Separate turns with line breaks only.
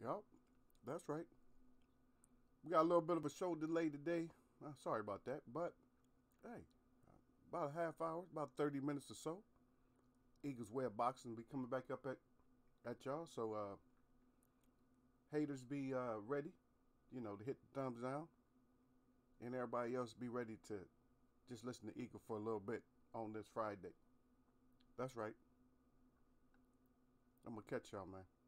Yup, that's right. We got a little bit of a show delay today. Sorry about that, but hey, about a half hour, about 30 minutes or so. Eagles Web Boxing will be coming back up at y'all. So haters be ready, to hit the thumbs down, and everybody else be ready to just listen to Eagle for a little bit on this Friday. That's right. I'm gonna catch y'all, man.